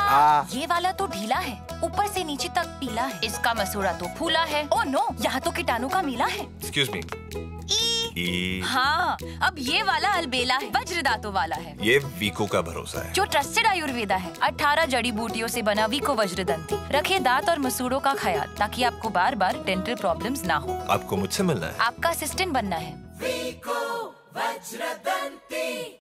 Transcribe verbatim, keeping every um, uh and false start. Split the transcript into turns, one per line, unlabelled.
आ।
ये वाला तो ढीला है, ऊपर से नीचे तक पीला है। इसका मसूड़ा तो फूला है। ओह नो, यहाँ तो कीटाणु का मेला है।
Excuse me. ई।
हाँ, अब ये वाला अलबेला है, वज्र दांतों वाला है।
ये वीको का भरोसा है,
जो ट्रस्टेड आयुर्वेदा है। अठारह जड़ी बूटियों से बना वीको वज्रदंती। रखिए दांत और मसूड़ों का ख्याल, ताकि आपको बार बार डेंटल प्रॉब्लम्स ना हो।
आपको मुझसे मिलना है?
आपका असिस्टेंट बनना है।
वीको वज्रदंती।